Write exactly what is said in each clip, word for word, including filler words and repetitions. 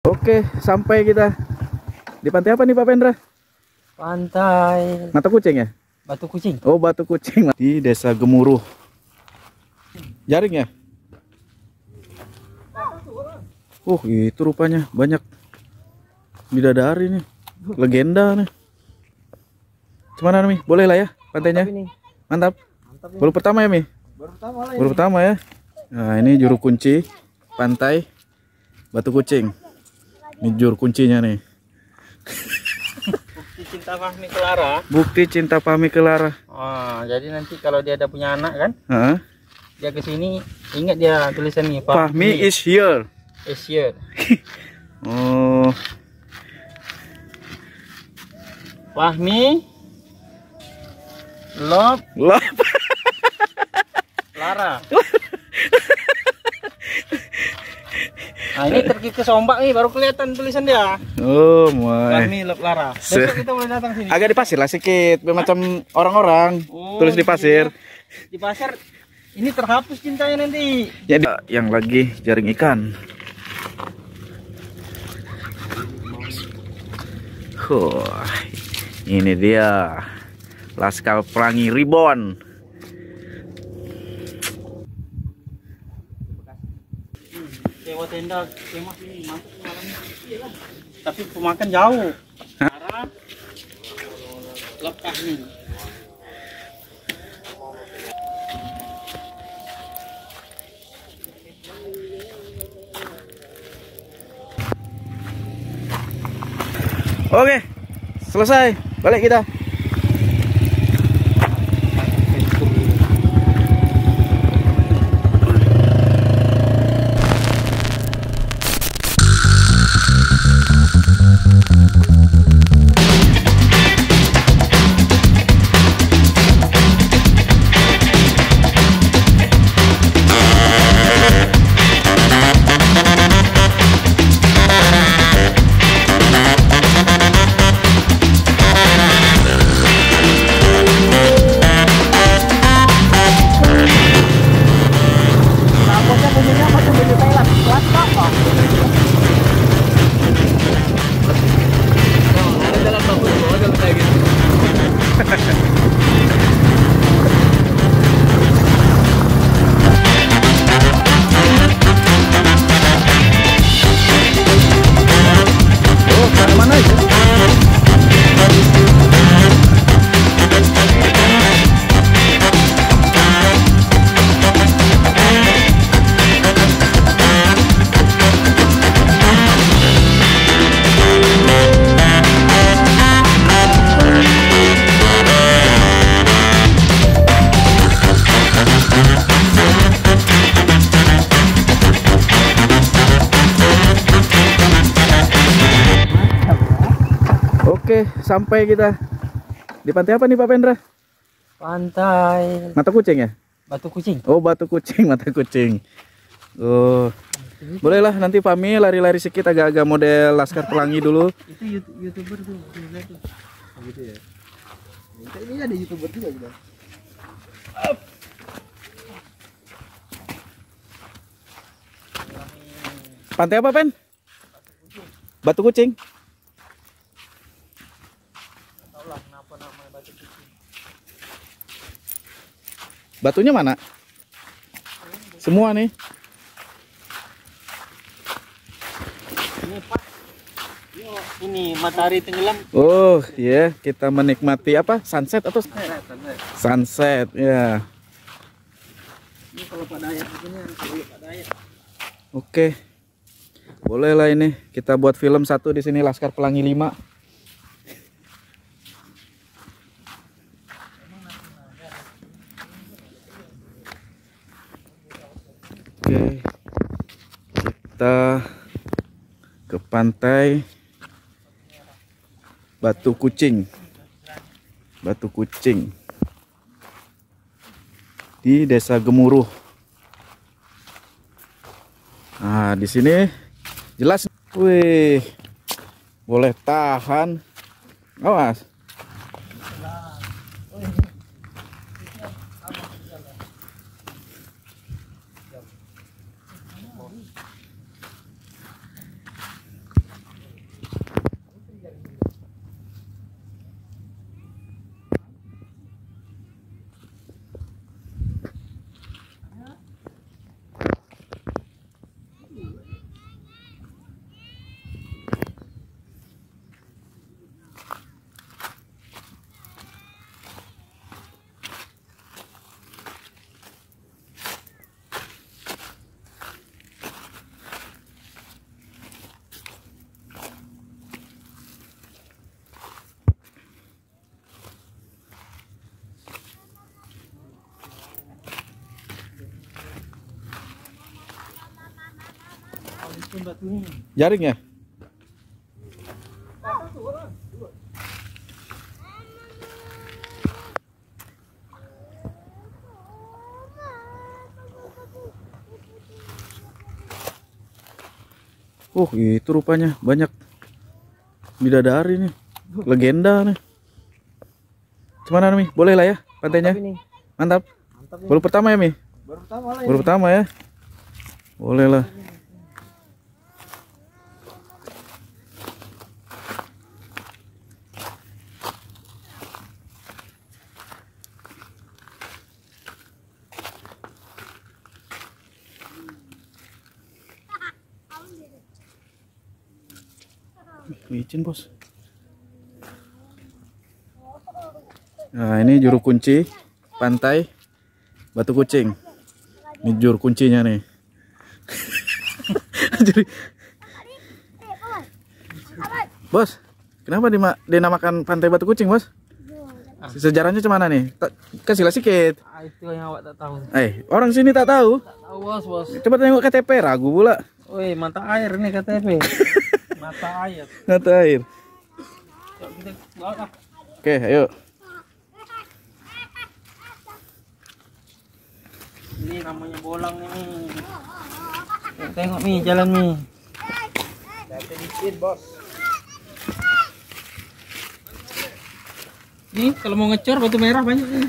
Oke, sampai kita di pantai apa nih Pak Pendra? Pantai Mata Kucing ya? Batu Kucing. Oh, Batu Kucing di Desa Gemuruh. Jaring ya? Uh, itu rupanya banyak bidadari nih. Legenda nih. Gimana nih? Boleh lah ya pantainya? Mantap. Mantap. Baru pertama ya, Mi? Baru pertama lah. Baru pertama ya. Nah, ini juru kunci pantai Batu Kucing. Ini juru kuncinya nih. Bukti cinta Fahmi ke Lara. Bukti cinta Fahmi ke Lara. Oh, jadi nanti kalau dia ada punya anak kan, Heeh. dia ke sini ingat dia tulisan nih, Fahmi is here. is here. Oh. Fahmi love Love. Lara. Nah, ini terkikis ombak nih baru kelihatan tulisan dia. Oh, my. Fahmi love Lara. Besok kita boleh datang sini. Agak di pasir lah sedikit, macam orang-orang Oh, tulis di pasir. Di pasir ini terhapus cintanya nanti. Jadi yang lagi jaring ikan. Huh, ini dia Laskar Pelangi Reborn. Sewa tenda kemah ini masuk malamnya. Tapi pemakan jauh. Arah lepas nih. Oke, selesai. Balik kita. Oke, sampai kita di pantai apa nih Pak Pendra? Pantai Mata Kucing ya? Batu Kucing. Oh, Batu Kucing, Mata Kucing. Oh, bolehlah nanti Fahmi lari-lari sedikit agak-agak model Laskar Pelangi dulu. Itu YouTuber tuh, lihat tuh. Oh, gitu ya. Ini ada YouTuber juga gitu. Pantai apa, Pen? Batu Kucing. Tahulah kenapa namanya Batu Kucing. Batunya mana? Semua nih. Ini Pak. Yo, ini matahari tenggelam. Oh, ya, yeah. Kita menikmati apa? Sunset atau sunset, ya. Ini kalau Pak Dayat begini, kalau Pak Dayat. Oke. Boleh lah ini kita buat film satu di sini Laskar Pelangi lima. Oke. Kita ke pantai Batu Kucing. Batu Kucing. Di Desa Gemuruh. Nah, di sini jelas, wih, boleh tahan, awas. Jaring ya? Oh, itu rupanya banyak bidadari nih. Legenda nih. Gimana nih? Boleh lah ya pantainya? Mantap. Mantap nih. Baru pertama ya, Mi? Baru pertama lah. Baru pertama ya? Boleh lah. Licin, Bos. Nah, ini juru kunci pantai Batu Kucing. Ini juru kuncinya nih. Jadi, Bos, kenapa dima- dinamakan pantai Batu Kucing, Bos? Sejarahnya cemana nih? Ta- Kasih lah sikit. Ah, itu yang awak tak tahu. Eh, orang sini tak tahu. Tak tahu bos bos. Coba tengok K T P, ragu pula. Woi, mata air nih K T P. Mata air. Mata air. Yuk kita bawa lah. Oke, ayo. Ini namanya bolang nih. Yuk, tengok nih jalan nih. Hati dikit bos. Nih kalau mau ngecor batu merah banyak nih.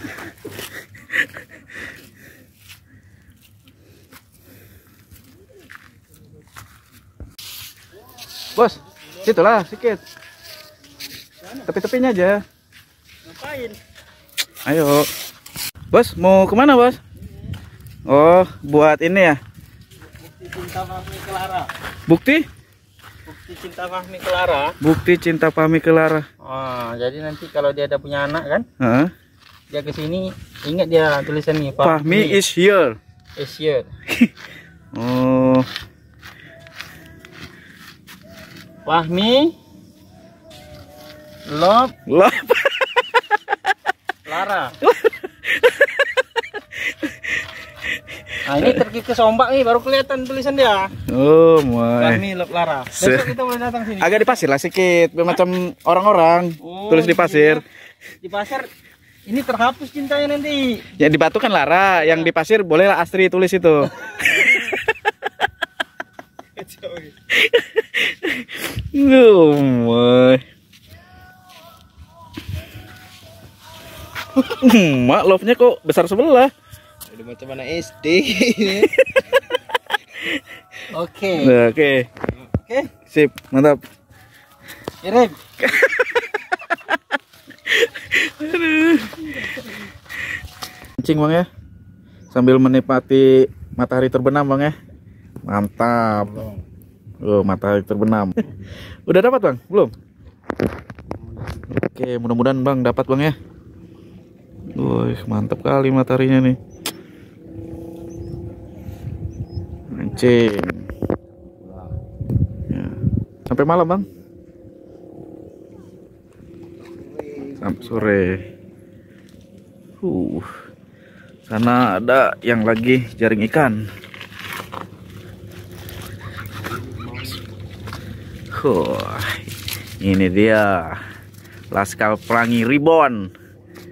Bos, situlah sedikit. Tepi-tepinya aja. Ngapain? Ayo. Bos, mau kemana, Bos? Oh, buat ini ya? Bukti cinta Fahmi Kelara. Bukti? Bukti cinta Fahmi Kelara. Bukti cinta Fahmi Kelara. Oh, jadi nanti kalau dia ada punya anak kan, Hah? dia kesini ingat dia tulisan nih Fahmi is here. is here. Oh, Fahmi love love. Lara. Nah ini terkikis ombak nih baru kelihatan tulisan dia. Oh, my. Fahmi love Lara. Besok kita boleh datang sini. Agak di pasir lah sedikit, macam orang-orang. Oh, Tulis di pasir. Di pasir ini terhapus cintanya nanti. Yang di batu kan Lara, yang di pasir bolehlah Astri tulis itu. Oh, my. Mak, love-nya kok besar sebelah. Udah macam mana S D. Oke. Nah, oke. Oke, Sip, mantap. kirim. Kencing, Bang ya. Sambil menikmati matahari terbenam, Bang ya. Mantap. Oh, matahari terbenam. Udah dapat, Bang? Belum? Oke, mudah-mudahan Bang dapat, Bang ya. Wih, mantap kali mataharinya nih. Mancing. Ya. Sampai malam, Bang. Sampai sore. Uh. Sana ada yang lagi jaring ikan. Huh. Ini dia. Laskar Pelangi Reborn.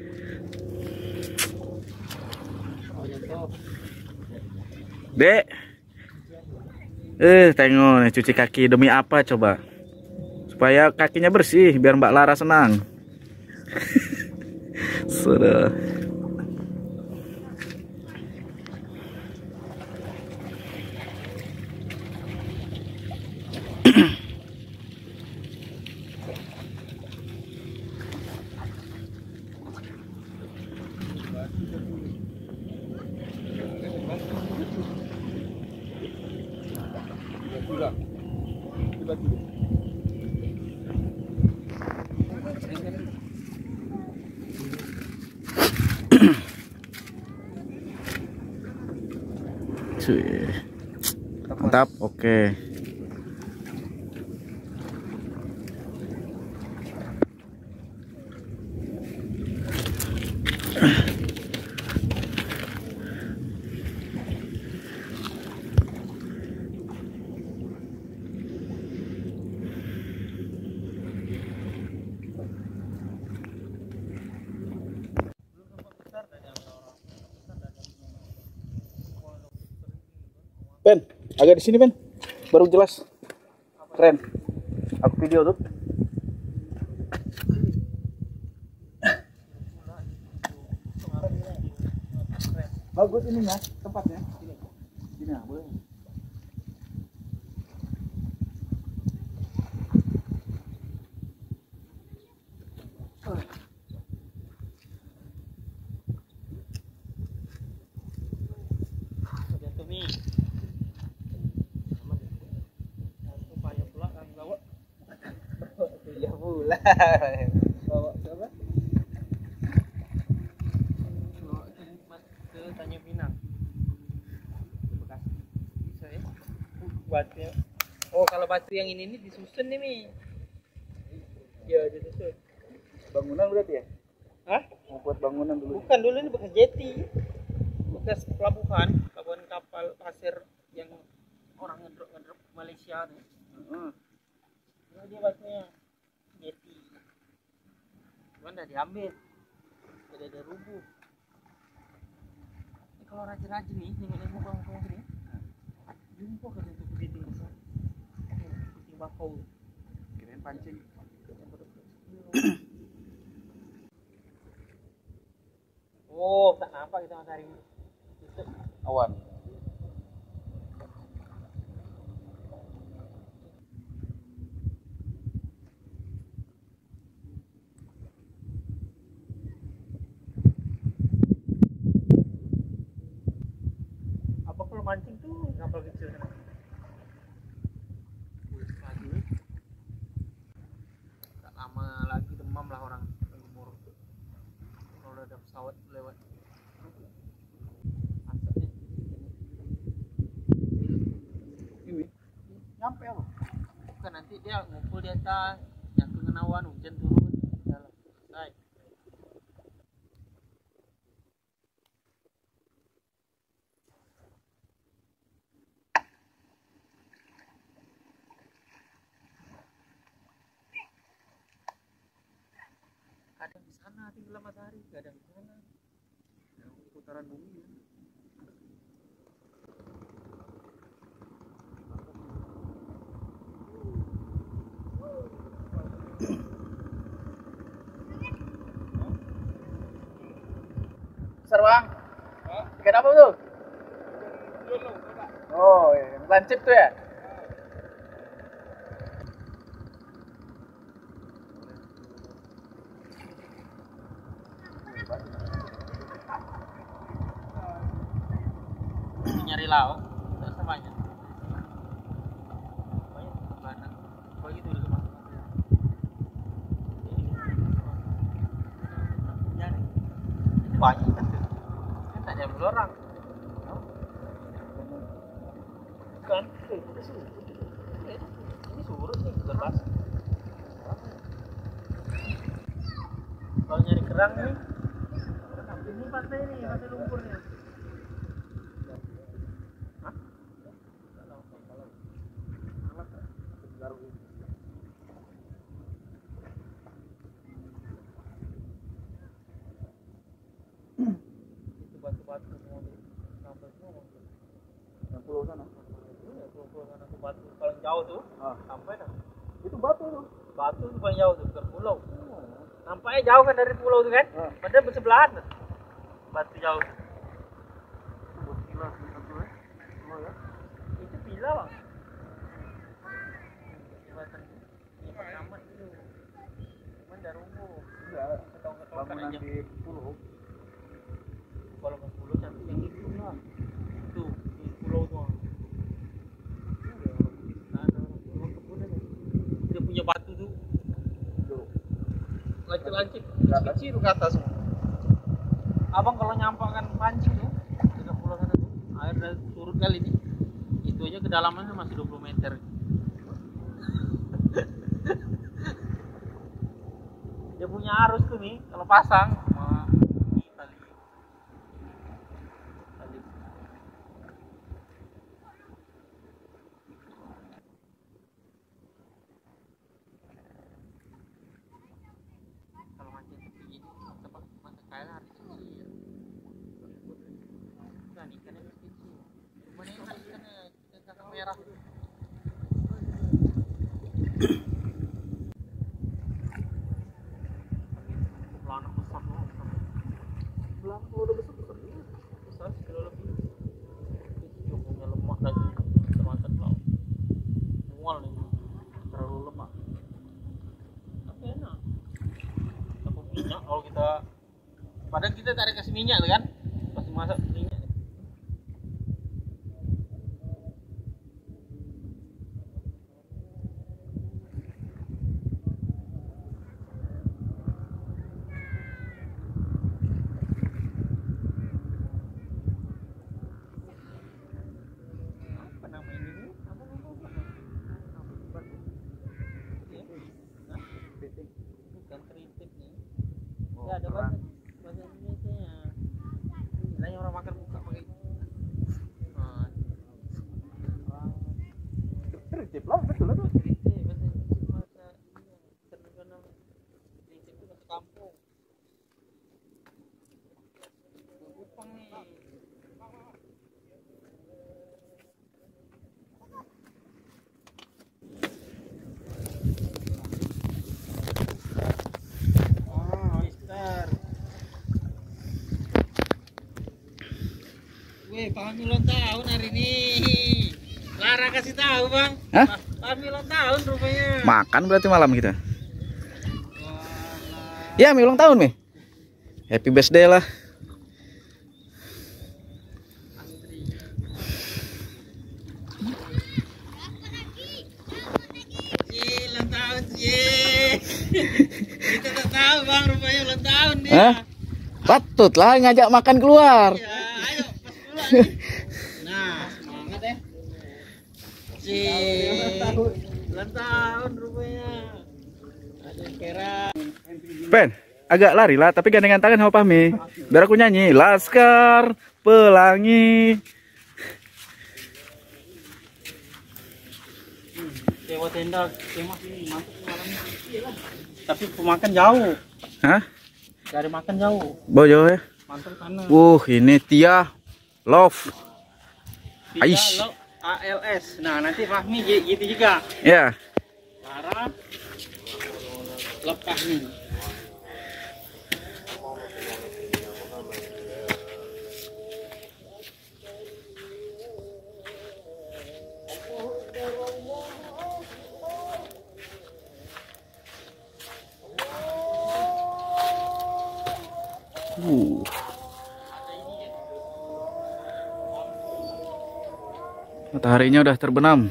Dek, eh tengok nih cuci kaki demi apa coba? Supaya kakinya bersih, biar Mbak Lara senang. Sudah. Cuy. Mantap, oke. Ben, agak di sini Ben, baru jelas. Keren. Aku video tuh. Bagus ininya, tempatnya. Sini. Sini ya, boleh. Jatuh nih. Upaya pula kan bawa. Iya pula. Bawa siapa? Bawa ke Tanjung Pinang. Bekasi. Bisa ya? Batu. Oh, kalau batu yang ini nih disusun nih, Mi. Ya, disusun. Bangunan berarti ya? Hah? Mau buat bangunan dulu. Bukan, dulu ini bekas jeti. Bekas pelabuhan, pelabuhan kapal pasir yang orang ngedrop ngedrop Malaysia nih. Heeh. Ini dia batunya jeti. Cuman udah diambil. Udah ada rubuh. Ini kalau rajin-rajin nih, nengok-nengok kawan-kawan sini. Jumpa kan itu kepiting besar. Kepiting bakau. Kirain pancing. Oh, tak nampak kita matahari ini. Awan. Apa kalau mancing tuh kapal kecil kan? Tak lama lagi demam lah orang umur. Kalau udah ada pesawat lewat. Asapnya. Ini nyampe apa? Bukan, nanti dia ngumpul di atas, nyatu ngenawan, hujan turun, dalam selesai. Kadang di sana tinggal matahari, kadang di sana. Yang putaran bumi ya. Besar bang? Ikan apa tuh? Oh, iya. Lancip tuh ya? Nyari lauk, terus banyak. Banyak banget. Bagi dulu ke masuk. Nyari. Ini banyak kan? Kan tak diambil orang. Bukan, eh, ini surut. Eh, ini surut nih, berbas. Kalau nyari kerang nih, ini pantai nih, pantai lumpurnya. Hah? Itu batu-batu semua di sampai semua. Yang pulau sana. Iya, pulau-pulau sana tuh batu paling jauh tuh. Ah. Sampai dah. Itu batu tuh. Batu tuh paling jauh tuh, bukan pulau. Nampaknya jauh kan dari pulau tuh kan? Ah. Padahal bersebelahan. Batu jauh. Itu buat gila sih satu ya. Oh ya. Itu pila bang. Jembatan ini pertama itu. Cuman dah rubuh. Enggak. Ketong-ketongkan Bangunan aja. di pulau. Kalau ke pulau cantik yang itu lah. Itu di pulau tuh. Nah, ada orang kebun aja. Dia punya batu tuh. Lancip-lancip kecil tuh ke atas. Abang kalau nyampakan pancing tuh di pulau sana tuh, air dari surut kali ini. Itu aja kedalamannya masih dua puluh meter. Dia punya arus tuh nih, kalau pasang sama ini tali. Tali. Kalau mancing seperti ini, tempat mata kail harus kecil. Bukan ikannya harus kecil. Cuman enak ikannya. Kalau kita padahal kita tak ada kasih minyak tuh kan, pasti masak minyak. Apa nama ini? Apa nama? Bukan kritik nih. Ya ada bahasa bahasa Indonesia-nya. Istilahnya orang makan buka pakai. Nah, kritik lah betul itu. Kritik bahasa Indonesia bahasa tradisional. Kritik itu bahasa kampung. Kupang nih. Weh, Fahmi ulang tahun hari ini. Lara kasih tahu, Bang. Hah? Fahmi ulang tahun rupanya. Makan berarti malam kita. Ya, Mi ulang tahun, Mi. Happy birthday lah. Ye, ulang tahun, ye. Kita tak tahu, Bang, rupanya ulang tahun dia. Hah? Patut lah ngajak makan keluar. Ya, ayo pas pulang nih. Nah, semangat ya. Si ulang tahun rupanya. Ada yang kira. Pen, agak lari lah, tapi gandengan tangan sama Fahmi. Biar aku nyanyi. Laskar Pelangi. Sewa tenda, kemah ini mantap malamnya. Tapi pemakan jauh. Hah? Cari makan jauh. Bojo ya. Mantap sana. Uh, ini Tia Love. Aish. Tiga A L S. Nah, nanti Fahmi gitu juga. Ya. Lara lepas nih. Uh. Mataharinya udah terbenam.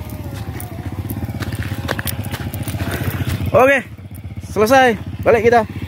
Oke, selesai. Balik kita.